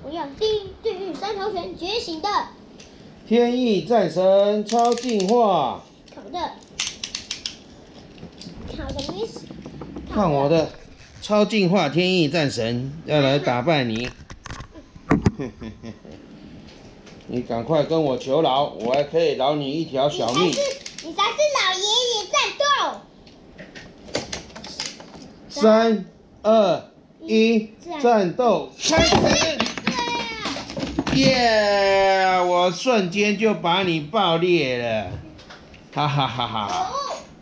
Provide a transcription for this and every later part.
我要地狱三头犬觉醒的天翼战神超进化。 好的，没事。 看我的超进化天翼战神要来打败你。你赶快跟我求饶，我还可以饶你一条小命。 你才是老爷爷战斗。 3、2、1，战斗开始！耶！我瞬间就把你爆裂了，哈哈哈哈！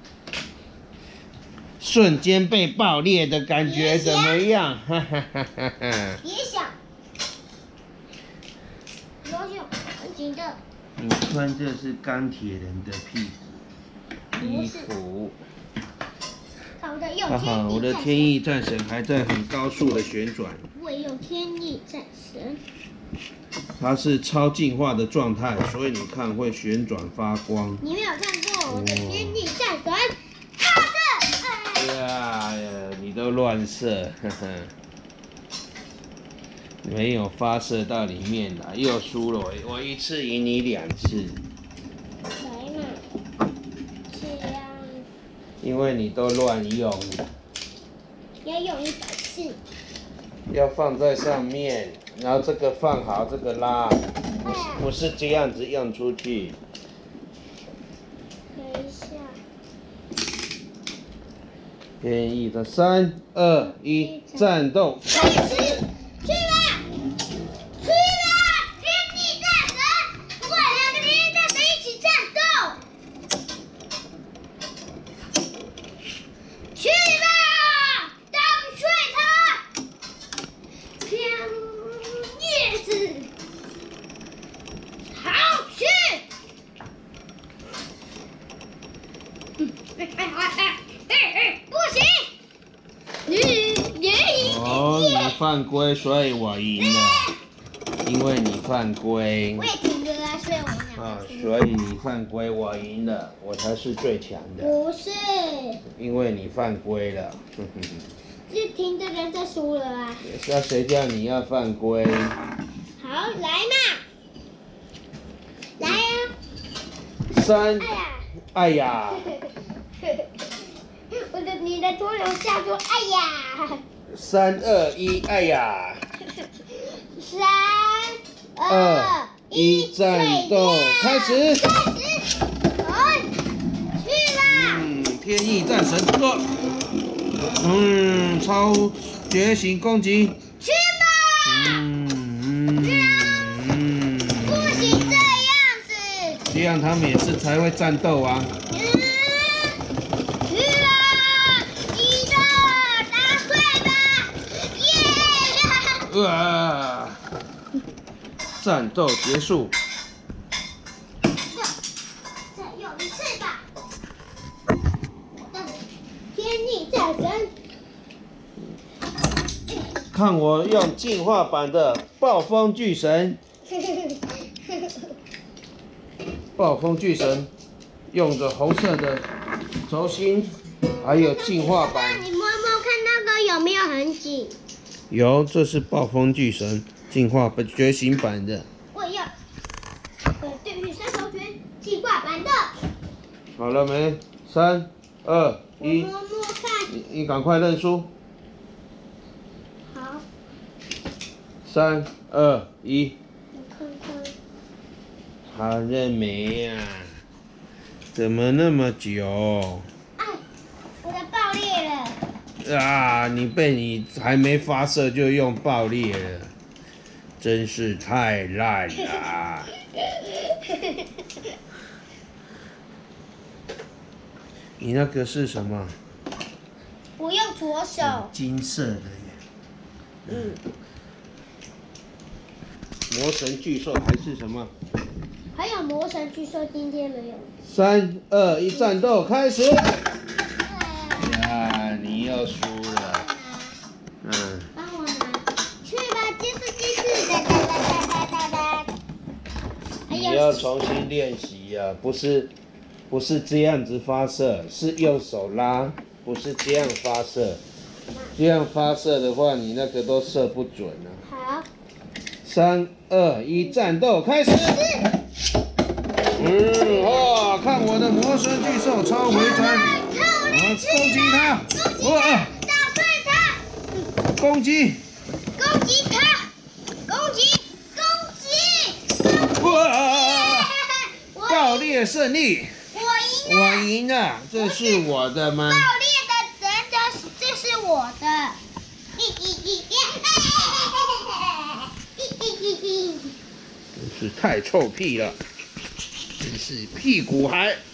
瞬间被爆裂的感觉怎么样？哈哈哈哈哈！ 别想，很紧的。 你穿这是钢铁人的衣服。哈哈，我的天翼战神还在很高速的旋转。 我也用天翼战神。 它是超进化的状态，所以你看会旋转发光。 你没有看过我的天翼战神？ 呀，你都乱射，呵呵，没有发射到里面来，又输了。我一次赢你2次。 来嘛，这样。 因为你都乱用。 要用100次。 要放在上面，然后这个放好，这个拉，不是这样子用出去。 等一下。 天翼的3、2、1，战斗开始！ 去吧，去吧，天翼战神，我2个天翼战神一起战斗。去吧，打不碎他！叶子，好去。不行！你犯规，所以我赢了。因为你犯规。 我也听歌啊，所以我赢了。 所以你犯规，我赢了，我才是最强的。 不是。 因为你犯规了。 是听的人在输了啊。 那谁叫你要犯规？ 好，来嘛，来呀。 3，哎呀！ 你的左右下说哎呀。 3、2、1，哎呀 ！3、2、1， 战斗开始！ 去啦！ 天翼战神过。超觉醒攻击。 去吧！不行这样子。 这样他们也是才会战斗啊。战斗结束。 再用1次吧。天翼战神。 看我用进化版的暴风巨神。暴风巨神用着红色的轴心，还有进化版。 你摸摸看那个有没有很紧？ 有，这是暴风巨神进化觉醒版的。 我要地狱三头犬进化版的。 好了没？3、2、1， 摸摸看。 你赶快认输。 好。 3、2、1。 我看看。 好了没呀？怎么那么久？ 哎，我的爆裂了。 你还没发射就用爆裂了，真是太烂了。你那个是什么？ 我用左手。 金色的耶。魔神巨兽还是什么？ 还有魔神巨兽今天没有。 3、2、1，战斗开始！你又输了。 帮我拿。去吧，继续。 你要重新练习呀，不是这样子发射，是右手拉，不是这样发射。这样发射的话，你那个都射不准啊。 好。 3、2、1，战斗开始！哇，看我的魔神巨兽超回转，我攻击它，哇， 打碎它， 攻击， 攻击它，攻击， 哇，爆裂胜利！ 我赢了。 这是我的吗？ 爆裂的人的，这是我的。 真是太臭屁了，真是屁股还